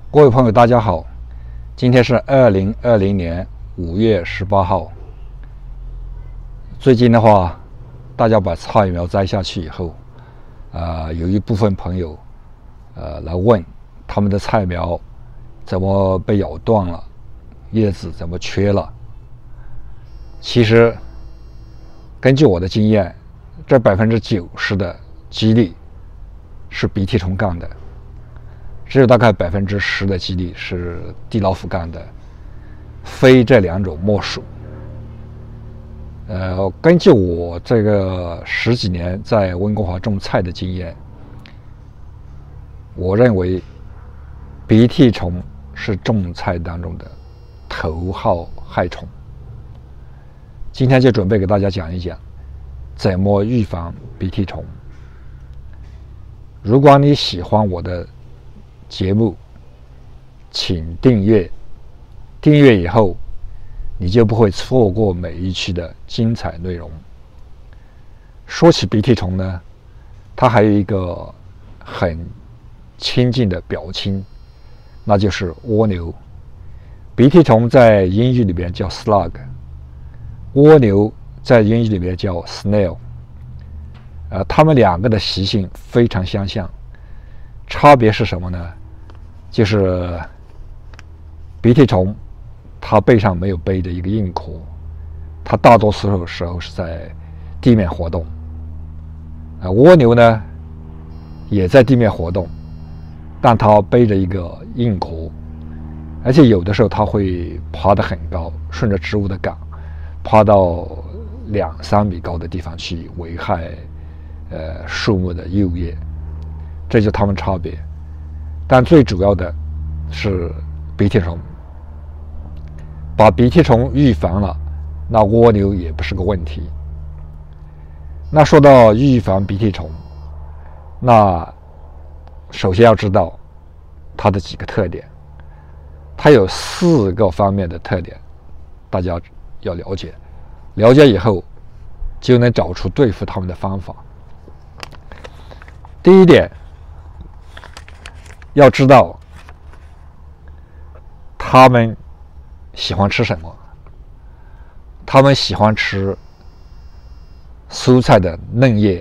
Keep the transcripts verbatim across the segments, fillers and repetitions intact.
各位朋友，大家好，今天是二零二零年五月十八号。最近的话，大家把菜苗摘下去以后，啊、呃，有一部分朋友，呃，来问他们的菜苗怎么被咬断了，叶子怎么缺了。其实，根据我的经验，这百分之九十的几率是鼻涕虫干的。只有大概百分之十的几率是地老虎干的，非这两种莫属。呃，根据我这个十几年在温哥华种菜的经验，我认为鼻涕虫是种菜当中的头号害虫。今天就准备给大家讲一讲怎么预防鼻涕虫。如果你喜欢我的节目，请订阅。订阅以后，你就不会错过每一期的精彩内容。说起鼻涕虫呢，它还有一个很亲近的表亲，那就是蜗牛。鼻涕虫在英语里面叫 slug， 蜗牛在英语里面叫 snail。呃，它们两个的习性非常相像。差别是什么呢？就是鼻涕虫，它背上没有背着一个硬壳，它大多数时候是在地面活动。啊，蜗牛呢也在地面活动，但它背着一个硬壳，而且有的时候它会爬得很高，顺着植物的杆爬到两三米高的地方去危害呃树木的幼叶。这就是它们差别，但最主要的是鼻涕虫。把鼻涕虫预防了，那蜗牛也不是个问题。那说到预防鼻涕虫，那首先要知道它的几个特点。它有四个方面的特点，大家要了解。了解以后，就能找出对付它们的方法。第一点，要知道他们喜欢吃什么。他们喜欢吃蔬菜的嫩叶，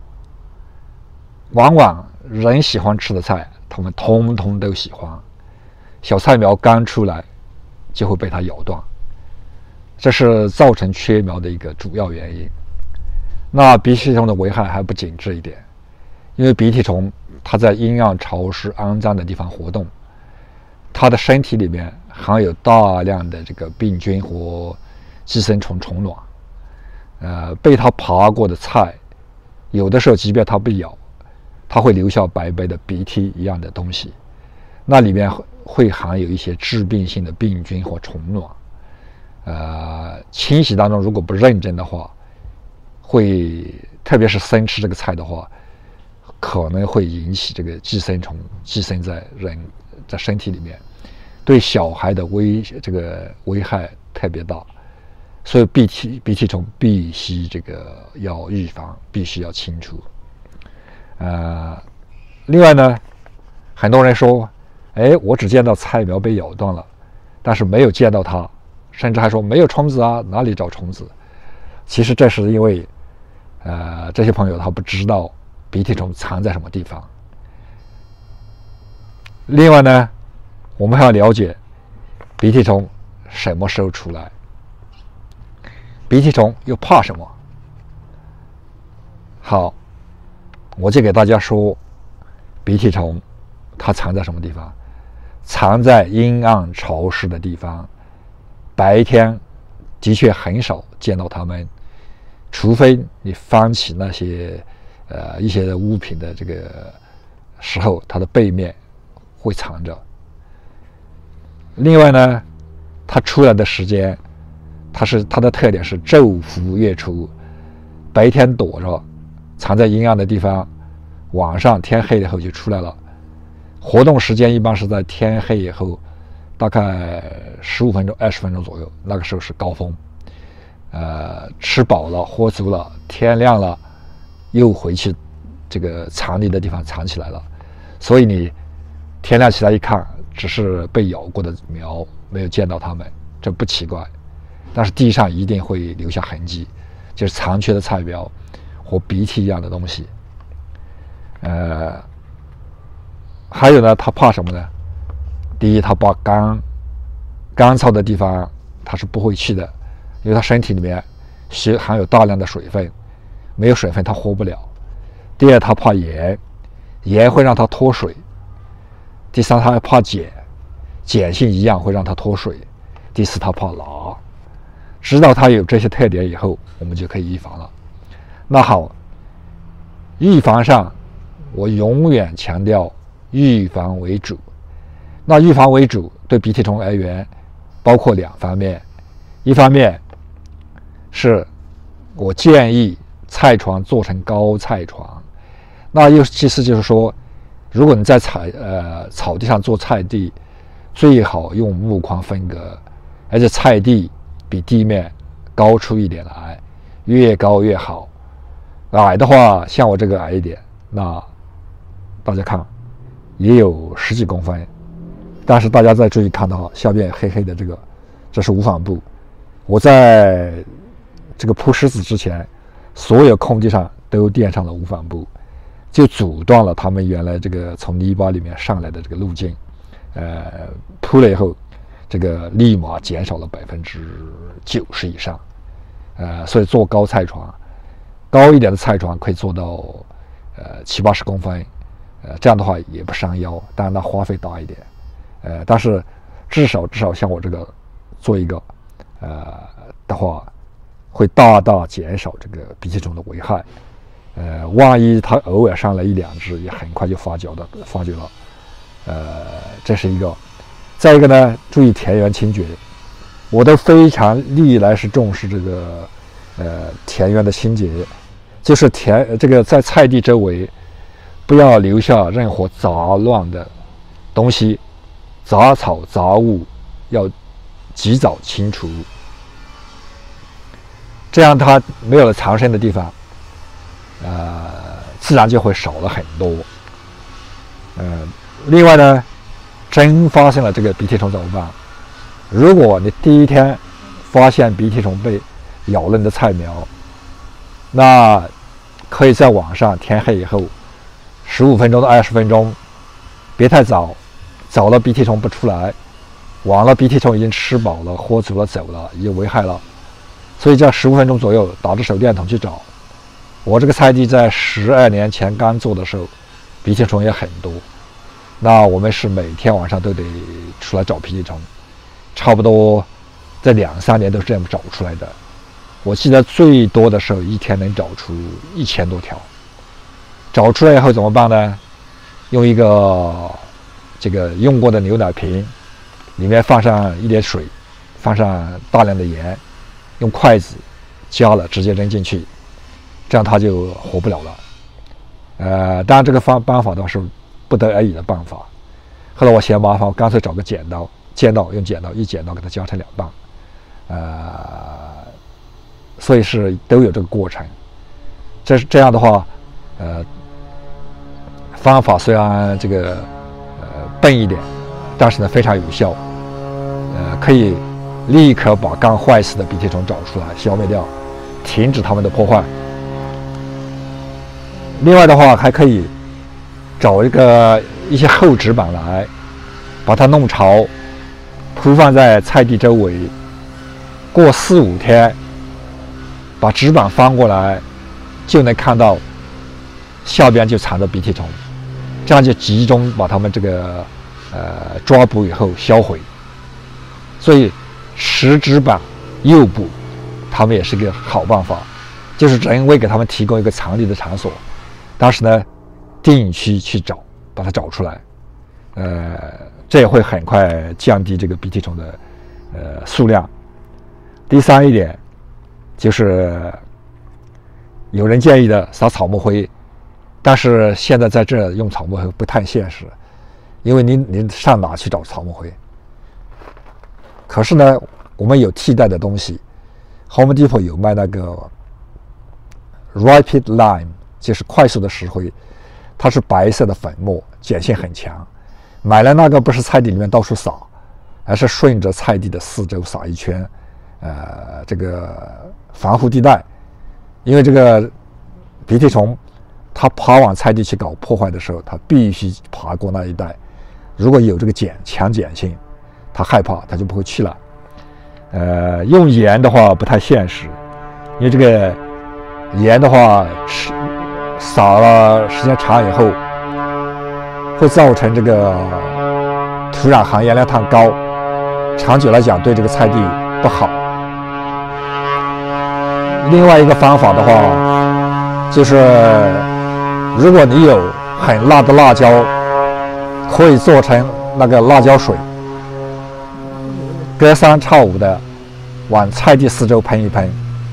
往往人喜欢吃的菜，他们通通都喜欢。小菜苗刚出来就会被它咬断，这是造成缺苗的一个主要原因。那鼻涕虫的危害还不仅这一点，因为鼻涕虫它在阴暗、潮湿、肮脏的地方活动，它的身体里面含有大量的这个病菌和寄生虫虫卵。呃，被它爬过的菜，有的时候即便它不咬，它会留下白白的鼻涕一样的东西，那里面会含有一些致病性的病菌或虫卵。呃，清洗当中如果不认真的话，会特别是生吃这个菜的话，可能会引起这个寄生虫寄生在人在身体里面，对小孩的危这个危害特别大，所以鼻涕鼻涕虫必须这个要预防，必须要清除。呃，另外呢，很多人说，哎，我只见到菜苗被咬断了，但是没有见到它，甚至还说没有虫子啊，哪里找虫子？其实这是因为，呃，这些朋友他不知道鼻涕虫藏在什么地方。另外呢，我们还要了解鼻涕虫什么时候出来，鼻涕虫又怕什么。好，我就给大家说，鼻涕虫它藏在什么地方？藏在阴暗潮湿的地方，白天的确很少见到它们，除非你翻起那些呃一些物品的这个时候，它的背面会藏着。另外呢，它出来的时间，它是它的特点是昼伏夜出，白天躲着，藏在阴暗的地方，晚上天黑以后就出来了。活动时间一般是在天黑以后，大概十五分钟、二十分钟左右，那个时候是高峰。呃，吃饱了、喝足了，天亮了，又回去这个藏匿的地方藏起来了。所以你天亮起来一看， 只是被咬过的苗，没有见到它们，这不奇怪。但是地上一定会留下痕迹，就是残缺的菜苗和鼻涕一样的东西。呃，还有呢，它怕什么呢？第一，它怕干干燥的地方它是不会去的，因为它身体里面是含有大量的水分，没有水分它活不了。第二，它怕盐，盐会让它脱水。第三，它还怕碱，碱性一样会让它脱水。第四，它怕辣。知道它有这些特点以后，我们就可以预防了。那好，预防上我永远强调预防为主。那预防为主对鼻涕虫而言包括两方面，一方面是我建议菜床做成高菜床，那又其实就是说，如果你在草呃草地上做菜地，最好用木框分隔，而且菜地比地面高出一点来，越高越好。矮的话，像我这个矮一点，那大家看也有十几公分，但是大家再注意看到下面黑黑的这个，这是无纺布。我在这个铺石子之前，所有空地上都垫上了无纺布，就阻断了他们原来这个从泥巴里面上来的这个路径。呃，铺了以后，这个立马减少了百分之九十以上。呃，所以做高菜床，高一点的菜床可以做到呃七八十公分，呃，这样的话也不伤腰，当然它花费大一点。呃，但是至少至少像我这个做一个，呃的话，会大大减少这个鼻涕虫的危害。呃，万一它偶尔上来一两只，也很快就发酵的发觉了。呃，这是一个。再一个呢，注意田园清洁。我都非常历来是重视这个呃田园的清洁，就是田这个在菜地周围不要留下任何杂乱的东西，杂草杂物要及早清除，这样它没有了藏身的地方，呃，自然就会少了很多。呃，另外呢，真发现了这个鼻涕虫怎么办？如果你第一天发现鼻涕虫被咬了你的菜苗，那可以在晚上天黑以后十五分钟到二十分钟，别太早，早了鼻涕虫不出来，晚了鼻涕虫已经吃饱了、喝足了、走了，已经危害了。所以在十五分钟左右打着手电筒去找。我这个菜地在十二年前刚做的时候，鼻涕虫也很多，那我们是每天晚上都得出来找鼻涕虫。差不多在两三年都是这样找出来的。我记得最多的时候一天能找出一千多条。找出来以后怎么办呢？用一个这个用过的牛奶瓶，里面放上一点水，放上大量的盐，用筷子加了直接扔进去，这样它就活不了了。呃，当然这个方办法倒是不得而已的办法。后来我嫌麻烦，我干脆找个剪刀。剪刀用剪刀一剪刀给它夹成两半，呃，所以是都有这个过程。这是这样的话，呃，方法虽然这个呃笨一点，但是呢非常有效，呃，可以立刻把刚坏死的鼻涕虫找出来，消灭掉，停止它们的破坏。另外的话，还可以找一个一些厚纸板来，把它弄潮。铺放在菜地周围，过四五天，把纸板翻过来，就能看到下边就藏着鼻涕虫，这样就集中把它们这个呃抓捕以后销毁。所以拾纸板诱捕，它们也是个好办法，就是人为给他们提供一个藏匿的场所，但是呢，定期去找，把它找出来，呃。这也会很快降低这个鼻涕虫的呃数量。第三一点就是有人建议的撒草木灰，但是现在在这用草木灰不太现实，因为您您上哪去找草木灰？可是呢，我们有替代的东西 ，Home Depot 有卖那个 Rapid Lime， 就是快速的石灰，它是白色的粉末，碱性很强。 买了那个不是菜地里面到处撒，而是顺着菜地的四周撒一圈，呃，这个防护地带。因为这个鼻涕虫，它爬往菜地去搞破坏的时候，它必须爬过那一带。如果有这个碱强碱性，它害怕，它就不会去了。呃，用盐的话不太现实，因为这个盐的话吃撒了时间长以后，会造成这个土壤含盐量太高，长久来讲对这个菜地不好。另外一个方法的话，就是如果你有很辣的辣椒，可以做成那个辣椒水，隔三差五的往菜地四周喷一喷，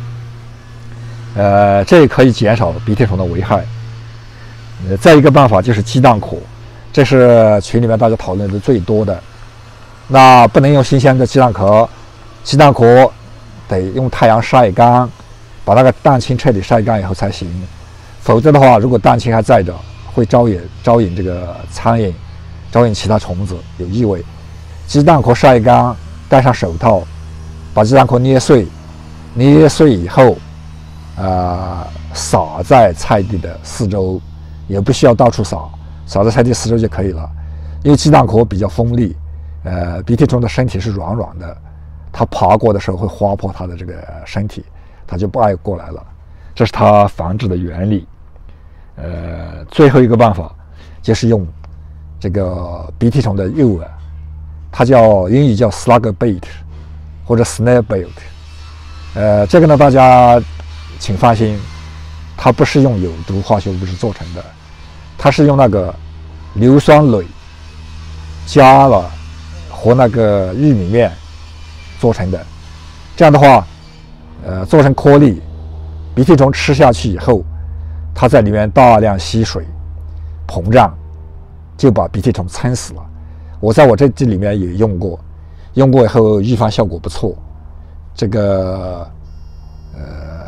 呃，这也可以减少鼻涕虫的危害。呃，再一个办法就是鸡蛋壳，这是群里面大家讨论的最多的。那不能用新鲜的鸡蛋壳，鸡蛋壳得用太阳晒干，把那个蛋清彻底晒干以后才行。否则的话，如果蛋清还在着，会招引招引这个苍蝇，招引其他虫子，有异味。鸡蛋壳晒干，戴上手套，把鸡蛋壳捏碎，捏碎以后，呃，撒在菜地的四周，也不需要到处撒，撒在菜地四周就可以了。因为鸡蛋壳比较锋利，呃，鼻涕虫的身体是软软的，它爬过的时候会划破它的这个身体，它就不爱过来了。这是它防治的原理。呃，最后一个办法就是用这个鼻涕虫的诱饵，它叫英语叫 slug bait 或者 snare bait。呃，这个呢，大家请放心，它不是用有毒化学物质做成的，它是用那个硫酸铝加了和那个玉米面做成的。这样的话，呃，做成颗粒，鼻涕虫吃下去以后，它在里面大量吸水，膨胀，就把鼻涕虫撑死了。我在我这这里面也用过，用过以后预防效果不错。这个呃，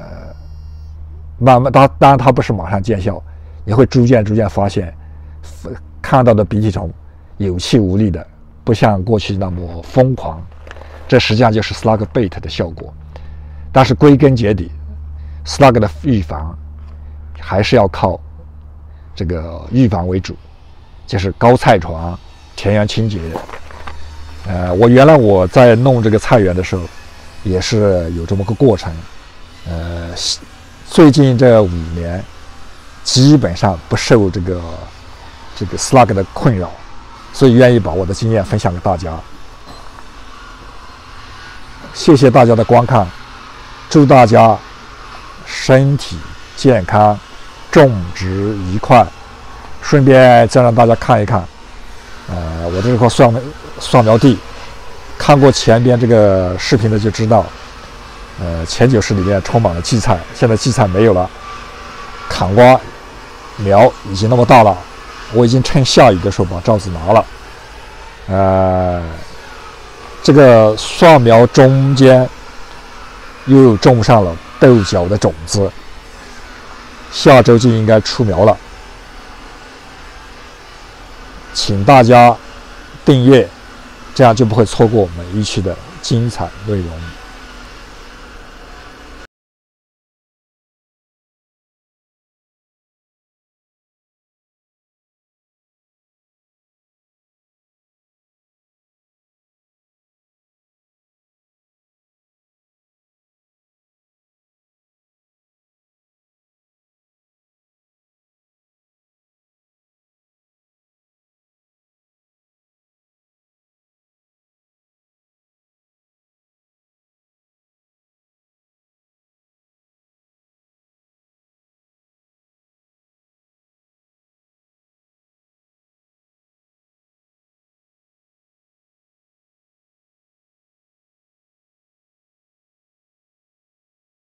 慢慢当当然它不是马上见效，你会逐渐逐渐发现，看到的鼻涕虫有气无力的，不像过去那么疯狂。这实际上就是 slug bait 的效果。但是归根结底 ，slug 的预防还是要靠这个预防为主，就是高菜床、田园清洁。呃，我原来我在弄这个菜园的时候，也是有这么个过程。呃，最近这五年，基本上不受这个这个 slug 的困扰，所以愿意把我的经验分享给大家。谢谢大家的观看，祝大家身体健康，种植愉快。顺便再让大家看一看，呃，我这块蒜蒜苗地，看过前边这个视频的就知道，呃，前九十里面充满了荠菜，现在荠菜没有了，砍瓜苗已经那么大了，我已经趁下雨的时候把罩子拿了，呃，这个蒜苗中间又种上了豆角的种子，下周就应该出苗了。请大家订阅，这样就不会错过每一期的精彩内容。